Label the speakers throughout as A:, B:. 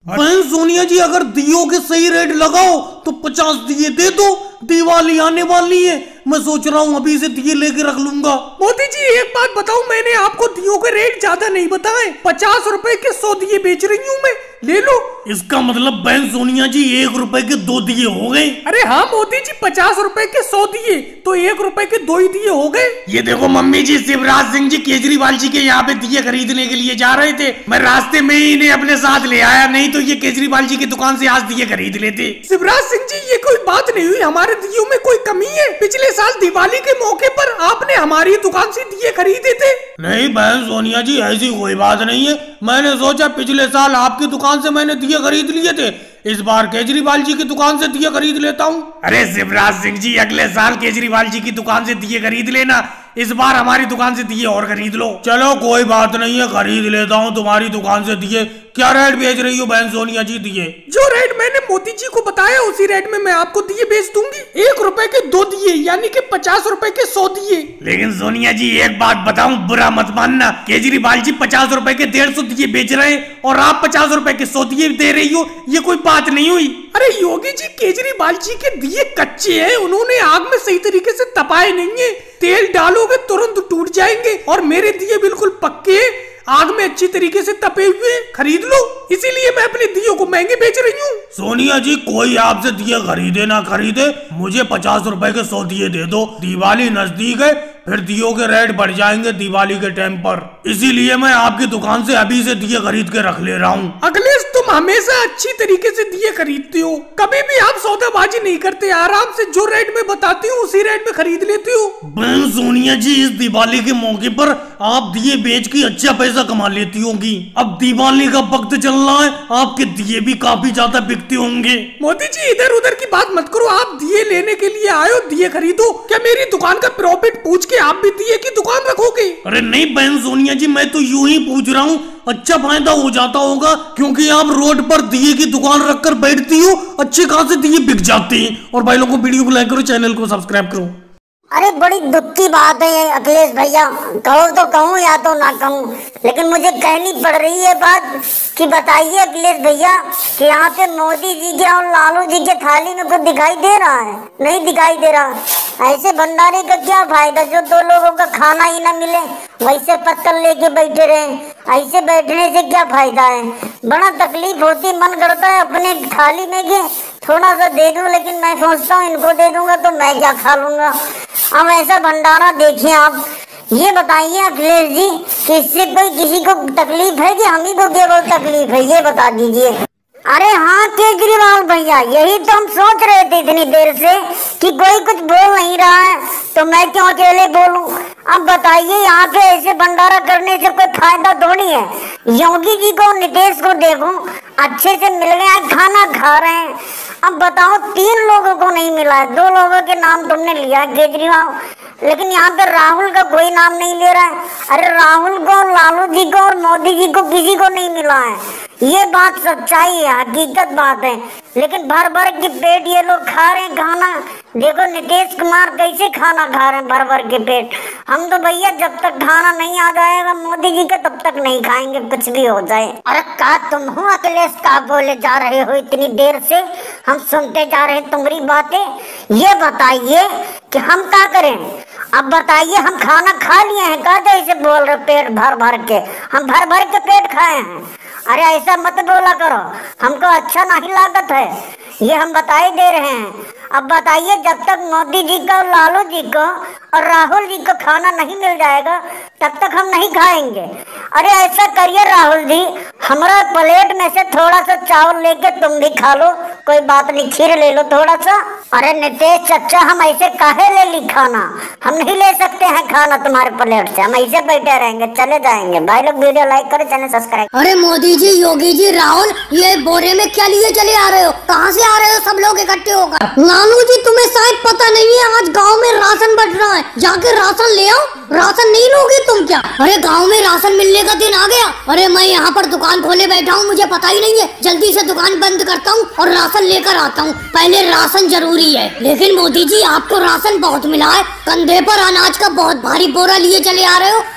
A: बहन सोनिया जी, अगर दियो के सही रेट लगाओ तो 50 दिए दे दो। दिवाली आने वाली है, मैं सोच रहा हूँ अभी से दिए लेके रख लूंगा।
B: मोदी जी एक बात बताऊं, मैंने आपको दियो के रेट ज्यादा नहीं बताए। 50 रुपए के 100 दिए बेच रही हूँ मैं, ले लो।
A: इसका मतलब बहन सोनिया जी 1 रुपए के 2 दिए हो गए।
B: अरे हाँ मोदी जी, 50 रुपए के 100 दिए तो 1 रुपए के 2 ही दिए हो गए।
A: ये देखो मम्मी जी, शिवराज सिंह जी केजरीवाल जी के यहाँ पे दिए खरीदने के लिए जा रहे थे। मैं रास्ते में ही इन्हें अपने साथ ले आया, नहीं तो ये केजरीवाल जी की दुकान से आज दिए खरीद लेते।
B: शिवराज सिंह जी ये कोई बात नहीं हुई, हमारे दियों में कोई कमी है? पिछले साल दिवाली के मौके पर आपने हमारी दुकान से दिए खरीदे थे।
A: नहीं बहन सोनिया जी, ऐसी कोई बात नहीं है। मैंने सोचा पिछले साल आपकी दुकान से मैंने दिए खरीद लिए थे, इस बार केजरीवाल जी की दुकान से दिए खरीद लेता हूँ। अरे शिवराज सिंह जी, अगले साल केजरीवाल जी की दुकान से दिए खरीद लेना, इस बार हमारी दुकान से दिए और खरीद लो। चलो कोई बात नहीं है, खरीद लेता हूँ तुम्हारी दुकान से दिए। क्या रेट बेच रही हो बहन सोनिया जी दिए?
B: जो रेट मैंने मोदी जी को बताया उसी रेट में मैं आपको दिए बेच दूंगी। 1 रुपए के 2 दिए यानी कि 50 रुपए के 100 दिए।
A: लेकिन सोनिया जी एक बात बताऊं, बुरा मत मानना, केजरीवाल जी 50 रुपए के 150 दिए बेच रहे हैं और आप 50 रुपए के 100 दिए दे रही हो, ये कोई बात नहीं हुई।
B: अरे योगी जी, केजरीवाल जी के दिए कच्चे हैं, उन्होंने आग में सही तरीके से तपाए नहीं है। तेल डालोगे तुरंत टूट जाएंगे, और मेरे दिए बिल्कुल पक्के आग में अच्छी तरीके से तपे हुए, खरीद लो। इसीलिए मैं अपने दियों को महंगे बेच रही हूँ।
A: सोनिया जी कोई आपसे दिए खरीदे ना खरीदे, मुझे 50 रुपए के 100 दिए दे दो। दिवाली नजदीक है, फिर दियों के रेट बढ़ जाएंगे दिवाली के टाइम पर, इसीलिए मैं आपकी दुकान से अभी से दिए खरीद के रख ले रहा हूँ।
B: अखिलेश, तुम हमेशा अच्छी तरीके से दिए खरीदते हो, कभी भी आप सौदाबाजी नहीं करते, आराम से जो रेट में बताती हूँ उसी रेट में खरीद लेते हो।
A: बहन सोनिया जी, इस दिवाली के मौके पर आप दिए बेच के अच्छा पैसा कमा लेती होंगी। अब दिवाली का वक्त चल रहा है, आपके दिए भी काफी ज्यादा बिकते होंगे।
B: मोदी जी इधर उधर की बात मत करो, आप दिए लेने के लिए आए हो, दिए खरीदो। क्या मेरी दुकान का प्रॉफिट पूछ के आप भी दिए की दुकान रखोगे?
A: अरे नहीं बहन सोनिया जी, मैं तो यूं ही पूछ रहा हूँ, अच्छा फायदा हो जाता होगा, क्योंकि आप रोड पर दिए की दुकान रखकर बैठती हो, अच्छे खासे दिए बिक जाते हैं। और भाई लोगों को वीडियो को लाइक करो, चैनल को सब्सक्राइब करो।
C: अरे बड़ी दुख की बात है अखिलेश भैया, कहो तो कहूँ या तो ना कहूँ, लेकिन मुझे कहनी पड़ रही है बात कि बताइए अखिलेश भैया कि यहाँ पे मोदी जी के और लालू जी के थाली में कुछ दिखाई दे रहा है? नहीं दिखाई दे रहा। ऐसे भंडारे का क्या फायदा जो 2 लोगों का खाना ही ना मिले, वैसे पत्तल लेके बैठे रहे। ऐसे बैठने से क्या फायदा है? बड़ा तकलीफ होती, मन करता है अपने थाली में के थोड़ा सा दे दूं, लेकिन मैं सोचता हूँ इनको दे दूंगा तो मैं क्या खा लूंगा। अब ऐसा भंडारा देखिए आप, ये बताइए अखिलेश जी कि इससे कोई किसी को तकलीफ है कि हम ही को केवल तकलीफ है, ये बता दीजिए। अरे हाँ केजरीवाल भैया, यही तो हम सोच रहे थे इतनी देर से कि कोई कुछ बोल नहीं रहा है तो मैं क्यों अकेले बोलूं। अब बताइए यहाँ पे ऐसे भंडारा करने से कोई फायदा थोड़ी है। योगी जी को नीतीश को देखो, अच्छे से मिल गया, खाना खा रहे हैं। अब बताओ 3 लोगों को नहीं मिला है, 2 लोगों के नाम तुमने लिया केजरीवाल, लेकिन यहाँ पे राहुल का कोई नाम नहीं ले रहा है। अरे राहुल को, लालू जी को और मोदी जी को किसी को नहीं मिला है, ये बात सच्चाई है, हकीकत बात है। लेकिन भर भर के पेट ये लोग खा रहे हैं खाना। देखो नीतीश कुमार कैसे खाना खा रहे हैं भर भर के पेट। हम तो भैया जब तक खाना नहीं आ जाएगा मोदी जी का तब तक नहीं खाएंगे, कुछ भी हो जाए। अरे का तुम हो अखिलेश, का बोले जा रहे हो इतनी देर से? हम सुनते जा रहे हैं तुम्हारी बातें। ये बताइए कि हम क्या करें? अब बताइए, हम खाना खा लिए हैं का जैसे बोल रहे पेट भर भर के? हम भर भर के पेट खाए हैं। अरे ऐसा मत बोला करो, हमको अच्छा नहीं लागत है, ये हम बताई दे रहे हैं। अब बताइए, जब तक मोदी जी को, लालू जी को और राहुल जी को खाना नहीं मिल जाएगा तब तक हम नहीं खाएंगे। अरे ऐसा करिए राहुल जी, हमारा प्लेट में से थोड़ा सा चावल लेके तुम भी खा लो, कोई बात नहीं, खीर ले लो थोड़ा सा। अरे नीतीश चाचा, हम ऐसे काहे ले ली खाना? हम नहीं ले सकते हैं खाना तुम्हारे प्लेट से, हम ऐसे बैठे रहेंगे, चले जाएंगे। भाई लोग वीडियो लाइक करो, चैनल सब्सक्राइब।
D: अरे मोदी जी, योगी जी, राहुल, ये बोरे में क्या लिए चले आ रहे हो? कहाँ से आ रहे हो सब लोग इकट्ठे होकर? लालू जी, तुम्हें शायद पता नहीं है, आज गाँव में राशन बट रहा है, जाके राशन ले आओ। राशन नहीं लोगे तुम क्या? अरे गांव में राशन मिलने का दिन आ गया। अरे मैं यहाँ पर दुकान खोले बैठा हूँ, मुझे पता ही नहीं है, जल्दी से दुकान बंद करता हूँ और राशन लेकर आता हूँ। पहले राशन जरूरी है। लेकिन मोदी जी, आपको राशन बहुत मिला है, कंधे पर अनाज का बहुत भारी बोरा लिए चले आ रहे हो,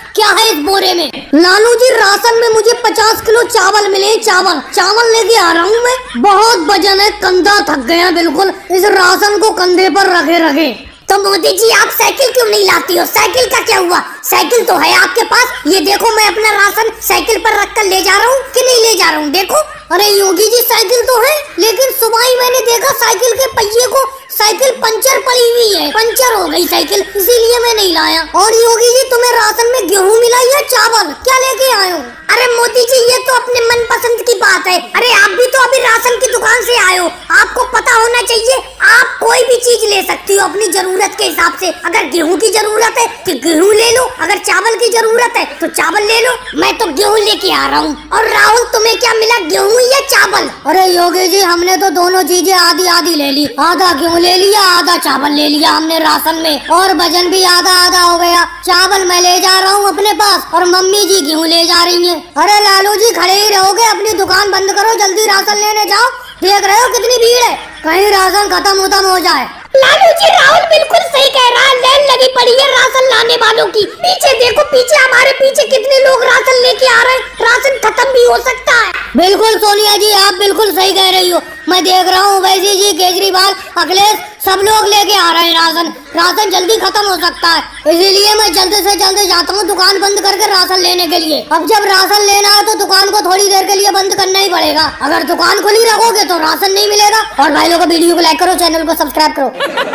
D: क्या है इस बोरे में? लालू जी राशन में मुझे 50 किलो चावल मिले। चावल लेके आ रहा हूँ मैं। बहुत वजन है, कंधा थक गया बिल्कुल इस राशन को कंधे पर रखे।
C: तो मोदी जी आप साइकिल क्यों नहीं लाती हो? साइकिल का क्या हुआ? साइकिल तो है आपके पास। ये देखो मैं अपना राशन साइकिल पर रखकर ले जा रहा हूँ कि नहीं ले जा रहा हूँ, देखो।
D: अरे योगी जी साइकिल तो है, लेकिन सुबह ही मैंने देखा साइकिल के पहिए को साइकिल पंचर पड़ी हुई है, पंचर हो गई साइकिल, इसीलिए मैं नहीं लाया। और योगी जी तुम्हें राशन में गेहूं मिला या चावल, क्या लेके आए हो?
C: अरे मोदी जी ये तो अपने मनपसंद की बात है। अरे आप भी तो अभी राशन की दुकान से आए हो, आपको पता होना चाहिए आप कोई भी चीज ले सकती हो अपनी जरूरत के हिसाब से। अगर गेहूं की जरूरत है तो गेहूं ले लो, अगर चावल की जरूरत है तो चावल ले लो। मैं तो गेहूं लेके आ रहा हूँ। और राहुल तुम्हें क्या मिला, गेहूं या चावल?
D: अरे योगी जी हमने तो दोनों चीजें आधी ले ली, आधा गेहूं ले लिया, आधा चावल ले लिया हमने राशन में, और वजन भी आधा हो गया। चावल मैं ले जा रहा हूँ अपने पास और मम्मी जी गेहूं ले जा रही है। अरे लालू जी खड़े ही रहोगे, अपनी दुकान बंद करो, जल्दी राशन लेने जाओ। देख रहे हो कितनी भीड़ है, कहीं राशन खत्म हो जाए।
C: लालू जी राहुल बिल्कुल सही कह रहा है, लाइन लगी पड़ी है राशन लाने वालों की। पीछे देखो, पीछे हमारे पीछे कितने लोग राशन लेके आ रहे हैं, राशन खत्म भी हो सकता है।
D: बिल्कुल सोनिया जी आप बिल्कुल सही कह रही हो, मैं देख रहा हूँ वैसे जी केजरीवाल अखिलेश सब लोग लेके आ रहे हैं राशन जल्दी खत्म हो सकता है, इसीलिए मैं जल्दी से जल्दी जाता हूँ दुकान बंद करके राशन लेने के लिए। अब जब राशन लेना है तो दुकान को थोड़ी देर के लिए बंद करना ही पड़ेगा, अगर दुकान खुली रखोगे तो राशन नहीं मिलेगा। और भाई लोगों वीडियो को लाइक करो, चैनल को सब्सक्राइब करो।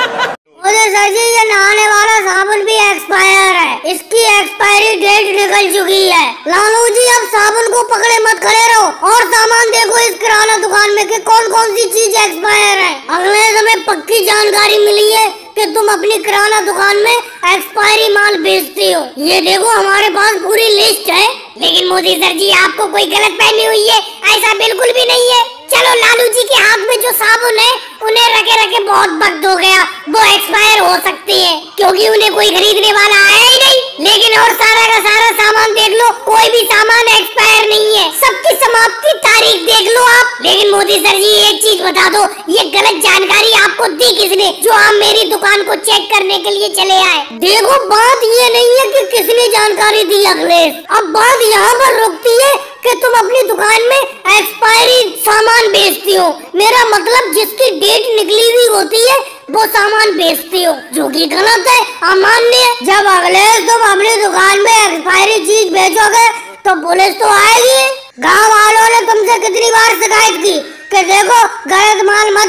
C: सर जी ये नहाने वाला साबुन भी एक्सपायर है, इसकी एक्सपायरी डेट निकल चुकी है। लालू जी अब साबुन को पकड़े मत खड़े रहो और सामान देखो इस किराना दुकान में कि कौन कौन सी चीज एक्सपायर है। अगले हमें पक्की जानकारी मिली है कि तुम अपनी किराना दुकान में एक्सपायरी माल बेचती हो। ये देखो हमारे पास पूरी लिस्ट है। लेकिन मोदी सर जी आपको कोई गलत फहमी हुई है, ऐसा बिल्कुल भी नहीं है। चलो लालू जी के हाथ में जो साबुन है उन्हें रखे बहुत वक्त हो गया, वो एक्सपायर हो सकती है क्योंकि उन्हें कोई खरीदने वाला आया ही नहीं। लेकिन और सारा का सारा सामान देख लो, कोई भी सामान एक्सपायर नहीं है, सबकी समाप्ति तारीख देख लो आप। लेकिन मोदी सर जी एक चीज बता दो, ये गलत जानकारी आपको दी किसने जो आप मेरी दुकान को चेक करने के लिए चले आए? देखो बात ये नहीं है कि किसने जानकारी दी अखिलेश, अब बात यहाँ पर रुकती है कि तुम अपनी दुकान में एक्सपायरी सामान बेचती हो। मेरा मतलब जिसकी डेट निकली हुई होती है वो सामान बेचती हो, जो कि गलत है, अमान्य है। जब अखिलेश तुम अपनी दुकान में एक्सपायरी चीज बेचोगे तो पुलिस तो आएगी। गाँव वालों ने तुमसे कितनी बार शिकायत की कि देखो गलत माल मत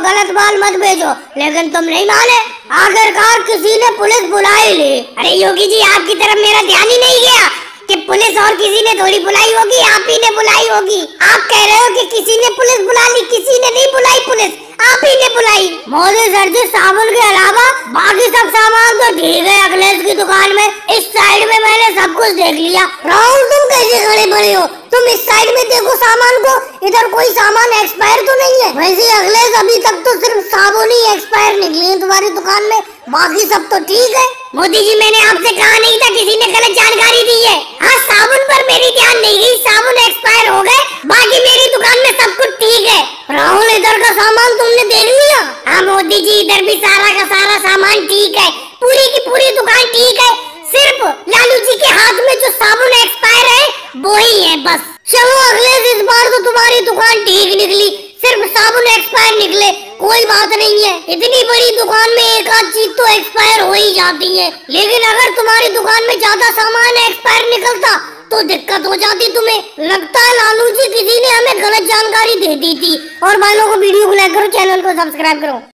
C: बेचो, लेकिन तुम नहीं माने। आखिरकार किसी ने पुलिस बुलाई ली। अरे योगी जी आपकी तरफ मेरा ध्यान ही नहीं गया कि पुलिस और किसी ने थोड़ी बुलाई होगी, आप ही ने बुलाई होगी। आप कह रहे हो कि किसी ने पुलिस बुला ली, किसी ने नहीं बुलाई पुलिस, आप ही ने बुलाई। मोदी सर जी साबुन के अलावा बाकी सब सामान तो ठीक है अखिलेश की दुकान में, इस साइड में मैंने सब कुछ देख लिया। राहुल तुम कैसे खड़े पड़े हो, तुम इस साइड में देखो सामान को, इधर कोई सामान एक्सपायर तो नहीं है। वैसे अखिलेश अभी तक तो सिर्फ साबुन ही एक्सपायर निकली है तुम्हारी दुकान में, बाकी सब तो ठीक है। मोदी जी मैंने आपसे कहा नहीं था किसी ने गलत जानकारी दी है। हाँ साबुन पर मेरी ध्यान नहीं गई, साबुन एक्सपायर हो गए, बाकी मेरी दुकान में सब कुछ ठीक है। राहुल इधर का सामान तुमने देख लिया? हाँ मोदी जी इधर भी सारा का सारा सामान ठीक है, पूरी की पूरी दुकान ठीक है, सिर्फ लालू जी के हाथ में जो साबुन एक्सपायर है वो ही है बस। चलो अखिलेश इस बार तो तुम्हारी दुकान ठीक निकली, सिर्फ साबुन एक्सपायर निकले, कोई बात नहीं है। इतनी बड़ी दुकान में एक आध चीज तो एक्सपायर हो ही जाती है, लेकिन अगर तुम्हारी दुकान में ज्यादा सामान एक्सपायर निकलता तो दिक्कत हो जाती तुम्हें। लगता है लालू जी किसी ने हमें गलत जानकारी दे दी थी। और भाई लोगों को वीडियो को लाइक करो, चैनल को सब्सक्राइब करो।